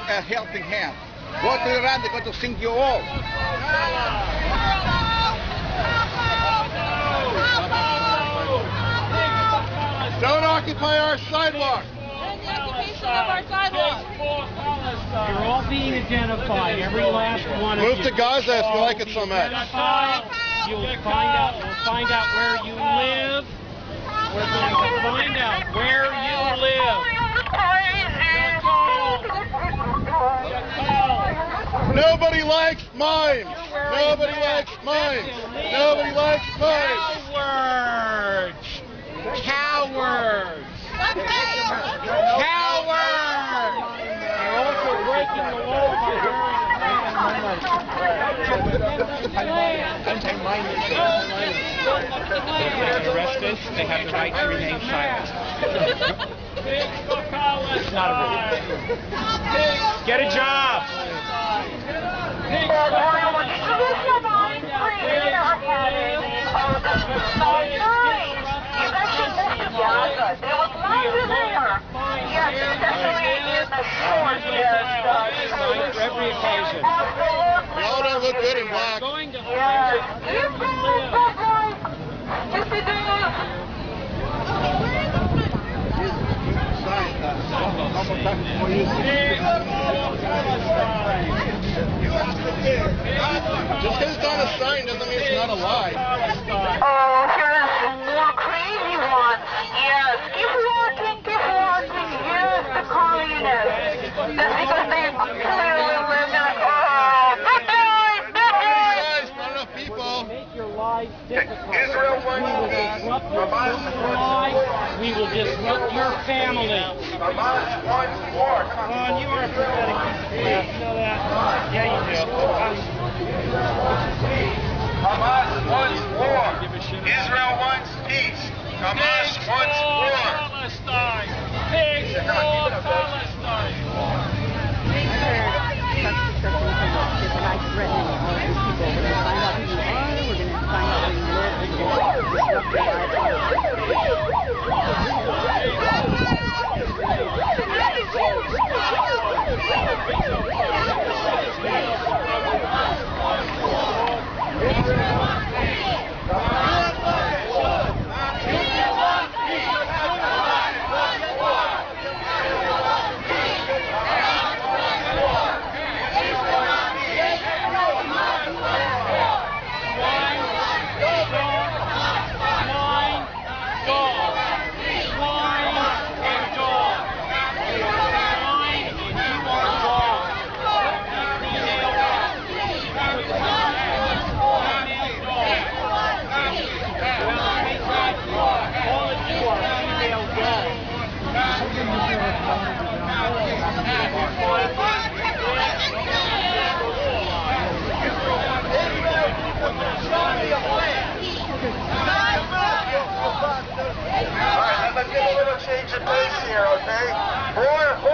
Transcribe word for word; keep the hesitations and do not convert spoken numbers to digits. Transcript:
a helping hand. Go to Iran, they're going to sink you all. Don't occupy our sidewalk. And the occupation of our sidewalk. You're all being identified, every last one of you. Move to Gaza if you like it so much. You'll find out, we'll find out where you live. We're going to find out where you live. Nobody likes mime. Nobody likes mime. Nobody likes mime. Cowards. Cowards. Cowards. You're also breaking the law by arrested, they have the right to remain silent. It's not a review. Get a job! For every occasion. We all don't look good in black. Going to find out where you live. Just because it's on a sign doesn't mean it's not a lie. Oh, here's more crazy ones. Yes, keep walking, keep walking. Here's the communists. That's because they clearly live in a... Oh, bad guys, bad guys. Not enough people. Make your lives difficult. Israel We will disrupt your personal life. We will disrupt your family. Hamas wants war. Come on, you are a pathetic piece of crap. You know that? Yeah, you do. Hamas wants war. Israel wants peace. Hamas wants war. Palestine. Big for Palestine. Alright, let's get a little change of pace here, okay? Four,